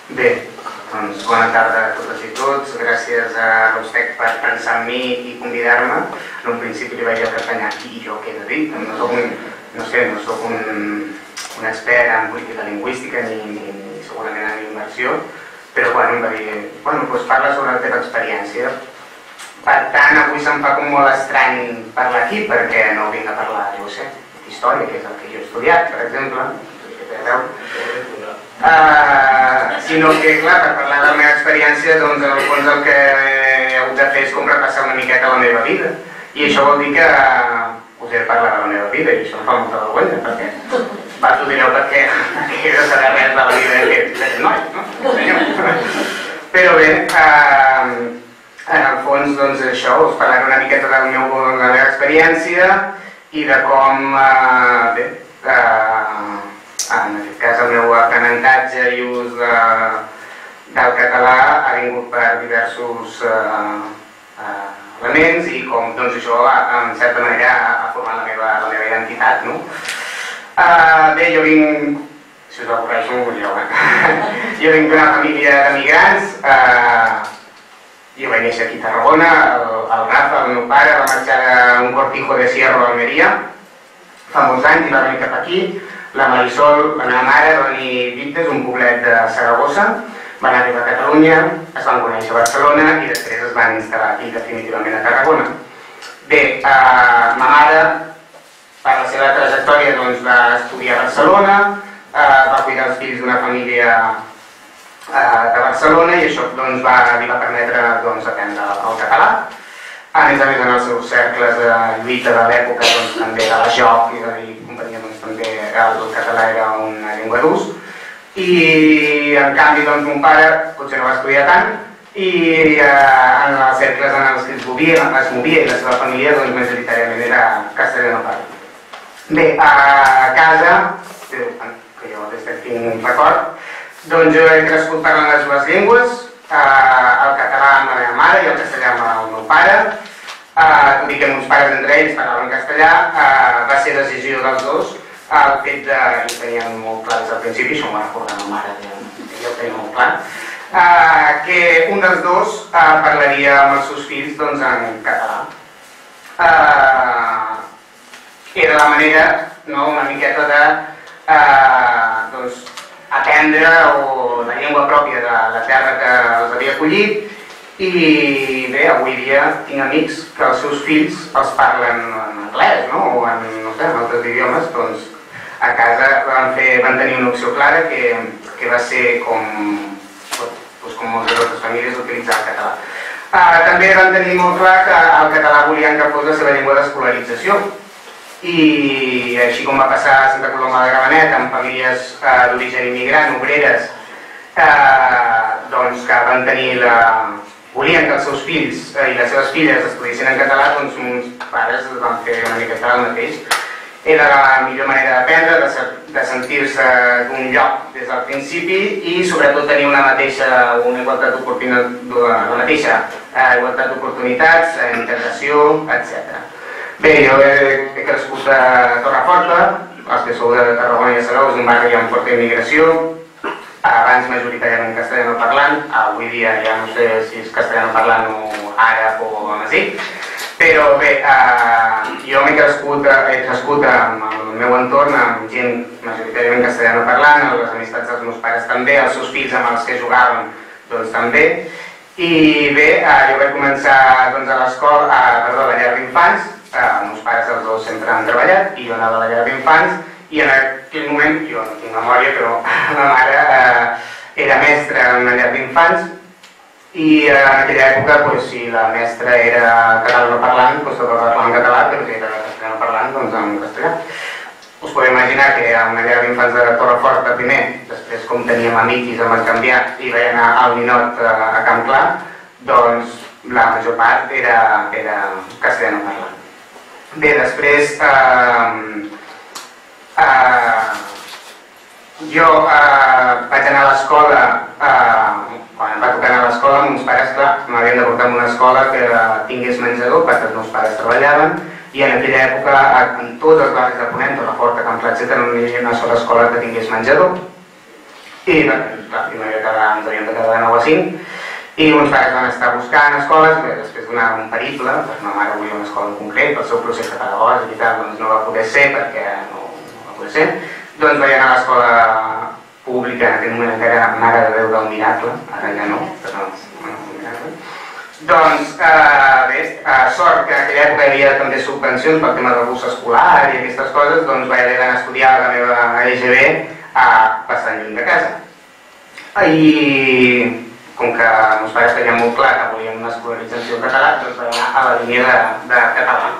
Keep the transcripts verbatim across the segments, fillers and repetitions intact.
Bé, doncs bona tarda a totes i tots. Gràcies a Rostec per pensar en mi i convidar-me. En un principi li vaig pertanyar i jo què he de dir. No soc un, no sé, no soc un, un expert en política lingüística ni, ni, ni segurament en immersió, però bueno, em va dir, bueno, doncs parla sobre la teva experiència. Per tant, avui se'm fa com molt estrany parlar aquí perquè no vinc a parlar, jo ho sé, d'història, que és el que jo he estudiat, per exemple. Uh, sinó que, clar, per parlar de la meva experiència, doncs en el fons el que he hagut de fer és com repassar una miqueta la meva vida, i això vol dir que uh, us he de parlar de la meva vida, i això em fa molta vergonya, perquè va, tu direu perquè jo no sé res de la vida d'aquest noi, no? Però bé, uh, en el fons, doncs això, us parlaré una miqueta de la meva experiència i de com, uh, bé, uh, en aquest cas el meu aprenentatge i ús de, del català ha vingut per diversos uh, uh, elements i com doncs, això en certa manera ha format la meva, la meva identitat, no? Uh, bé, jo vinc, si us avorreixo, ho direu, eh? Jo vinc d'una família d'emigrants, uh, jo vaig néixer aquí a Tarragona, el, el Rafa, el meu pare, va marxar a un cortijo de Sierra a Almeria fa molts anys i va venir cap aquí. La Marisol, la meva mare, va venir a Vites, un poblet de Saragossa, van arribar a Catalunya, es van conèixer a Barcelona i després es van instal·lar aquí definitivament a Tarragona. Bé, eh, ma mare, per la seva trajectòria, doncs, va estudiar a Barcelona, eh, va cuidar els fills d'una família eh, de Barcelona i això doncs, va, li va permetre doncs, aprendre el català. A més a més, en els seus cercles de lluita de l'època, doncs, també de la joc i de la companyia, doncs, també el català era una llengua d'ús. I, en canvi, doncs, mon pare potser no va estudiar tant i eh, en els cercles en els que es movia, es movia i la seva família, doncs, majoritàriament era castellano parlant. Bé, a casa, que jo des que tinc un record, doncs jo he crescut parlant les dues llengües, Uh, el català amb la meva mare i el castellà amb el meu pare, uh, tot i que meus pares entre ells parlaven castellà, uh, va ser decisió dels dos el fet de, i ho tenien molt clar des del principi, això m'ho va recordar la mare, que ja ho tenia molt clar, uh, que un dels dos uh, parlaria amb els seus fills doncs, en català. Uh, era la manera, no, una miqueta de uh, doncs, aprendre o la llengua pròpia de la terra que els havia acollit i bé, avui dia tinc amics que els seus fills els parlen en anglès, no? O en, no sé, en altres idiomes, doncs a casa van, fer, van tenir una opció clara que, que va ser com, doncs, com moltes altres famílies utilitzar el català. Uh, també van tenir molt clar que el català volien que fos la seva llengua d'escolarització. I així com va passar a Santa Coloma de Gramenet amb famílies eh, d'origen immigrant, obreres, eh, doncs que van tenir la... volien que els seus fills eh, i les seves filles estudiessin en català, doncs uns pares van fer una miqueta el mateix. Era la millor manera d'aprendre, de, de sentir-se d'un lloc des del principi i sobretot tenir una mateixa una igualtat d'oportunitats, la mateixa eh, igualtat d'oportunitats, eh, integració, etcètera. Bé, jo he, he crescut a Torreforta, els que sou de Tarragona ja sabeu, és un barri amb forta immigració, abans majoritàriament castellano parlant, avui dia ja no sé si és castellano parlant o àrab o amazic, però bé, eh, jo m'he crescut, he crescut amb el meu entorn amb gent majoritàriament castellano parlant, les amistats dels meus pares també, els seus fills amb els que jugaven doncs també, i bé, eh, jo vaig començar doncs, a l'escola, perdó, a la llar d'infants. Uh, els meus pares els dos sempre han treballat i jo anava a la llar d'infants i en aquell moment, jo no tinc memòria, però la mare uh, era mestra en una llar d'infants i uh, en aquella època, pues, si la mestra era català parlant, doncs tocava parlar en català, però si era castellano parlant, doncs en castellà. Us podeu imaginar que a una llar d'infants de Torreforta primer, després com teníem amics i vam canviar i vaig anar al Ninot uh, a Camp Clar, doncs la major part era, era castellano parlant. Bé, després eh, eh, jo eh, vaig anar a l'escola, eh, quan em va tocar anar a l'escola, meus pares, clar, m'havien de portar a una escola que tingués menjador perquè els meus pares treballaven i en aquella època, en tots els barris de Ponent, Torreforta, Camp Clar, etcètera, no hi havia una sola escola que tingués menjador. i la primera quedar, ens havíem de quedar de nou a cinc, i uns pares van estar buscant escoles, bé, després donar un periple, perquè ma mare volia una escola en concret, pel seu procés pedagògic i tal, doncs no va poder ser perquè no, no va poder ser, doncs vaig anar a l'escola pública, en aquell moment encara era Mare de Déu del Miracle, ara ja no, però bueno, el Miracle. Doncs, eh, bé, eh, sort que en aquella època hi havia també subvencions pel tema del bus escolar i aquestes coses, doncs vaig haver d'anar a estudiar la meva E G B a bastant lluny de casa. I com que meus pares tenien molt clar que volien una escolarització en català, doncs vaig anar a la línia de, de català.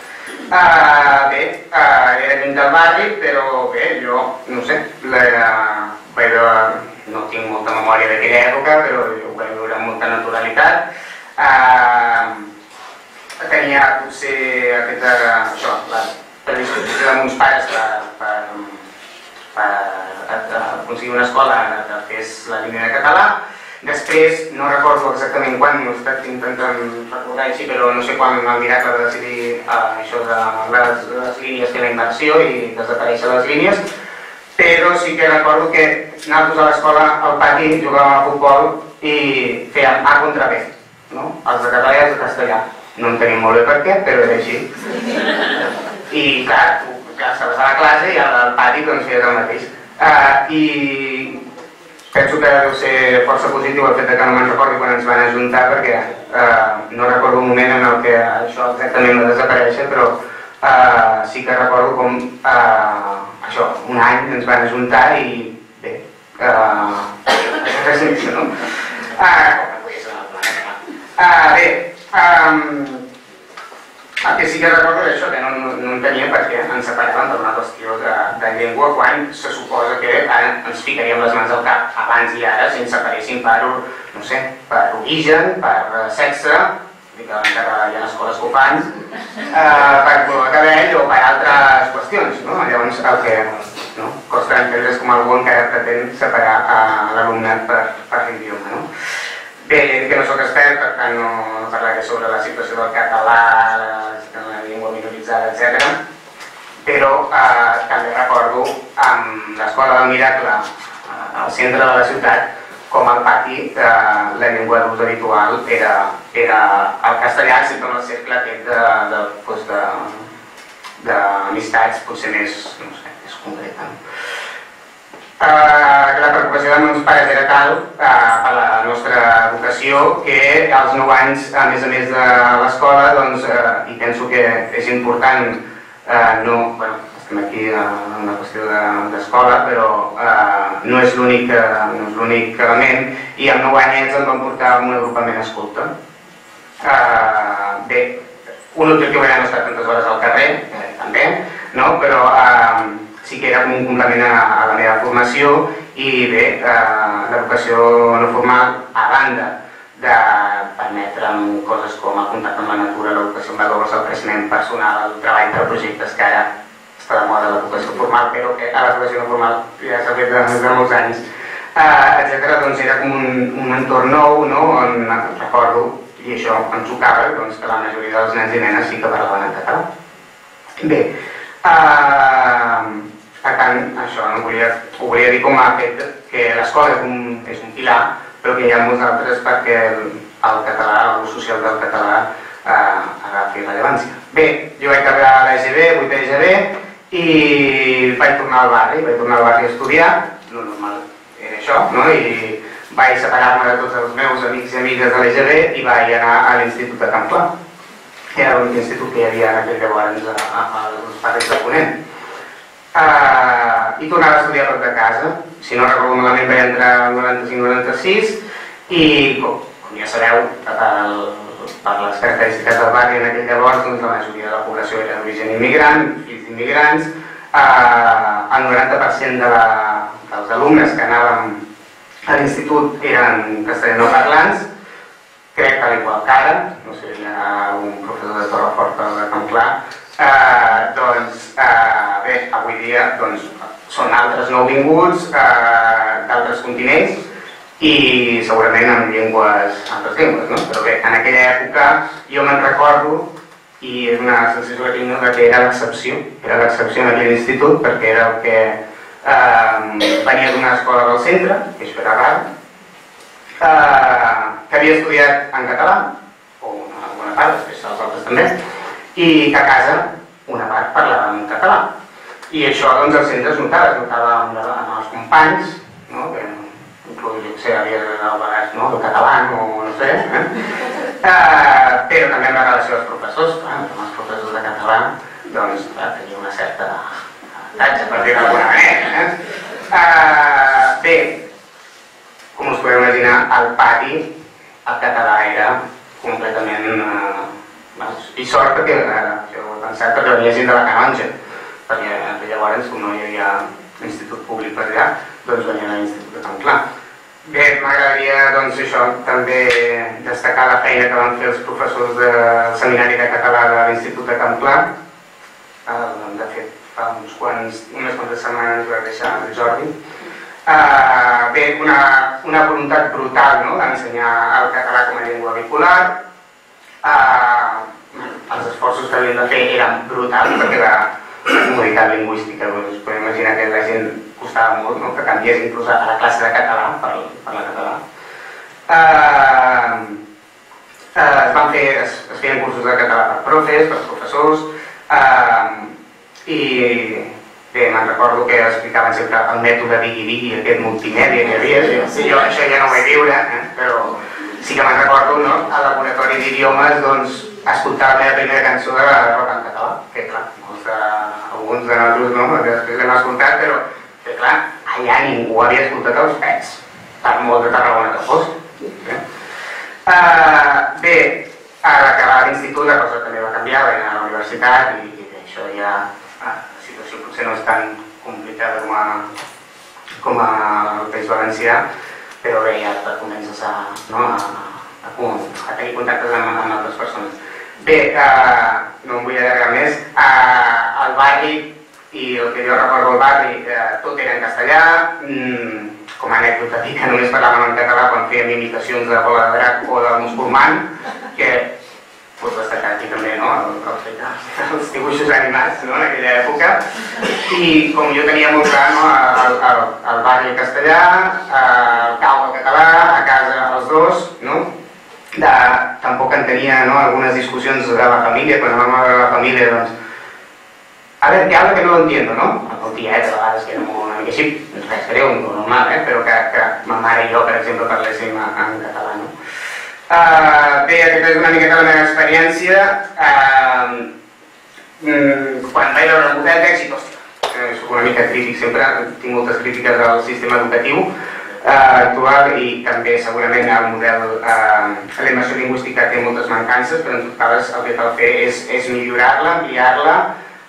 Uh, bé, uh, era lluny del barri, però bé, jo, no sé, la, vaig veure, no tinc molta memòria d'aquella època, però jo ho vaig veure amb molta naturalitat. Uh, tenia potser aquesta, això, la predisposició de meus pares per, per, per, per aconseguir una escola que fes la línia de català. Després, no recordo exactament quan, no he estat intentant recordar així, però no sé quan el Miracle va decidir uh, això de les, les línies fer la inversió i desaparèixer les línies, però sí que recordo que nosaltres a l'escola, al pati, jugàvem a futbol i fèiem A contra B, no? Els de català i els de castellà. No enteníem molt bé per què, però era així. I clar, tu clar, estaves a la classe i al pati doncs feies el mateix. Uh, I penso que deu ser força positiu el fet que no me'n recordi quan ens van ajuntar, perquè eh, no recordo un moment en el que això exactament va desaparèixer, però eh, sí que recordo com eh, això, un any ens van ajuntar i bé, eh, res més, no? Eh, eh, bé, eh, el que sí que recordo és això, que no, no, no entenia per què ens separaven per una qüestió de, de llengua quan se suposa que ara ens ficaríem les mans al cap abans i ara si ens separéssim per, no sé, per origen, per sexe, que encara hi ha escoles que ho fan, eh, per color de cabell o per altres qüestions, no? Llavors el que no, costa entendre és com algú encara pretén separar eh, l'alumnat per, per l'idioma, no? Bé, ja dic que no soc expert, per tant no, no parlaré sobre la situació del català, la, la llengua minoritzada, etcètera. Però eh, també recordo amb l'escola del Miracle al centre de la ciutat com al pati eh, la llengua d'ús habitual era, era el castellà, excepte en el cercle aquest d'amistats potser més, no sé, més concreta. Uh, la preocupació dels meus pares era tal uh, per la nostra educació que als nou anys, a més a més de l'escola, doncs, uh, i penso que és important, uh, no, bueno, estem aquí en una qüestió d'escola, de, però uh, no és l'únic no és l'únic element, i amb nou anys em van portar a un agrupament escolta. Uh, bé, un objectiu era no estar tantes hores al carrer, eh, també, no? Però uh, sí que era com un complement a, a la meva formació i bé, eh, l'educació no formal, a banda de permetre'm coses com el contacte amb la natura, l'educació en valors, el creixement personal, el treball de projectes, que ara està de moda l'educació formal, però que a l'educació no formal ja s'ha fet des de molts anys, eh, etcètera. Doncs era com un, un entorn nou, no? On recordo, i això ens tocava, doncs, que la majoria dels nens i nenes sí que parlaven en català. Bé, eh, per tant, això no volia, ho volia dir com a fet que l'escola és, és un pilar, però que hi ha molts altres perquè el, el català, l'ús social del català eh, agafi rellevància. Bé, jo vaig acabar a l'E G B, vuitè E G B, i vaig tornar al barri, vaig tornar al barri a estudiar, el normal era això, no? I vaig separar-me de tots els meus amics i amigues de l'E G B i vaig anar a l'Institut de Can Pla, que era l'únic institut que hi havia en aquell llavors als barris de Ponent. Uh, i tornava a estudiar a prop de casa. Si no recordo malament vaig entrar el noranta-cinc noranta-sis i com, com ja sabeu, per, per les característiques del barri en aquell llavors, doncs, la majoria de la població era d'origen immigrant, fills d'immigrants. Uh, el noranta per cent de la, dels alumnes que anàvem a l'institut eren castellanoparlants, crec que igual que ara, no sé, hi ha un professor de Torreforta o de Can Pla. Uh, doncs uh, bé, avui dia doncs, són altres nouvinguts uh, d'altres continents i segurament amb llengües, altres llengües, no? Però bé, en aquella època jo me'n recordo i és una sensació que tinc que era l'excepció, era l'excepció en aquell institut perquè era el que venia d'una escola del centre, que això era rar, que havia estudiat en català, o una bona part, després els altres també, i que a casa una part parlava en català. I això doncs al centre es notava, es notava en els companys, que inclús, jo sé, havia de vegades el català o no sé, però també en la relació als professors, amb els professors de català, doncs tenia una certa avantatge, per dir-ho d'alguna manera. Bé, com us podeu imaginar, al pati el català era completament... I sort perquè, jo ho he pensat, perquè venia gent de la Canonja, perquè llavors, com no hi havia institut públic per allà, doncs venia a l'institut de Can Clar. Bé, m'agradaria, doncs, això, també destacar la feina que van fer els professors del Seminari de Català de l'Institut de Can Clar. De fet, fa uns quants, unes quantes setmanes ens va deixar el Jordi. Bé, una voluntat brutal d'ensenyar el català com a llengua vehicular. Els esforços que havien de fer eren brutals perquè la comoditat lingüística, us podeu imaginar que la gent costava molt que canviés inclús a la classe de català per la català. Es van fer, es feien cursos de català per profes, per professors, i bé, me'n recordo que explicaven sempre el mètode digui-digui, aquest multimèdia que hi havia, jo això ja no ho vaig viure, però sí que me'n recordo, al laboratori d'idiomes, doncs, escoltar la meva primera cançó de rock en català, que clar, alguns de nosaltres després l'hem escoltat, però que clar, allà ningú havia escoltat els pets, per molt de Tarragona que fos. Bé, a l'acabar l'institut la cosa també va canviar, va anar a la universitat i això ja, la situació potser no és tan complicada com al País Valencià, però bé, ja comences a tenir contactes amb altres persones. Bé, no em vull allargar més, al barri, i el que jo recordo al barri, tot era en castellà, com a anècdota dic que només parlàvem en català quan fèiem imitacions de Bola de Drac o del Musulman, que pot destacar aquí també els dibuixos animats en aquella època, i com jo tenia molt clar al barri el castellà, al cau el català, a casa els dos, tampoc entenia algunes discussions de la família, quan vam veure la família, doncs, a veure, que habla que no lo entiendo, no? El tiet, a vegades que era una mica així, res greu, normal, però que ma mare i jo, per exemple, parléssim en català, no? Bé, aquesta és una miqueta la meva experiència. Quan vaig veure el model d'èxit, hòstia, soc una mica crític, sempre tinc moltes crítiques al sistema educatiu actual i també segurament el model, la immersió lingüística té moltes mancances, però en tot cas el que cal fer és millorar-la, ampliar-la,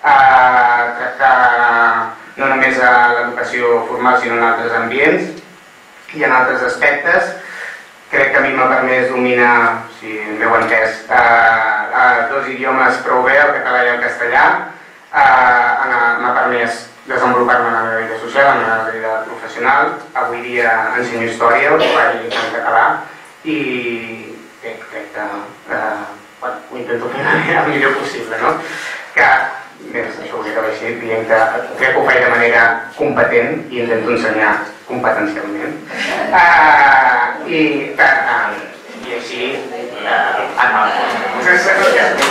tractar no només a l'educació formal sinó en altres ambients i en altres aspectes. Crec que a mi m'ha permès dominar, si m'heu entès, dos idiomes prou bé, el català i el castellà. M'ha permès desenvolupar-me en la meva vida social, en la meva vida professional. Avui dia ensenyo història, ho faig en català i crec que ho intento fer el millor possible, no? Que, bé, això ho vull acabar així, dient que crec que ho faig de manera competent i intento ensenyar competencialment. I així, acaba.